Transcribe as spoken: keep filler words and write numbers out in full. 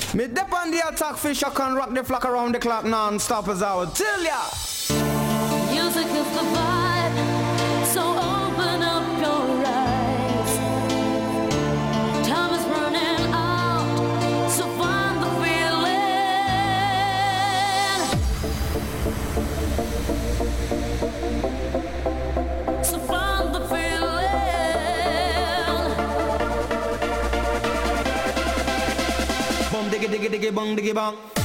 Me dip on the attack fish, I can rock the flock around the clock non-stop as I would tell ya. Music is the vibe, so open up your eyes. Time is running out, so find the feeling. So find the feeling. Bum diggy diggy diggy bong diggy bong.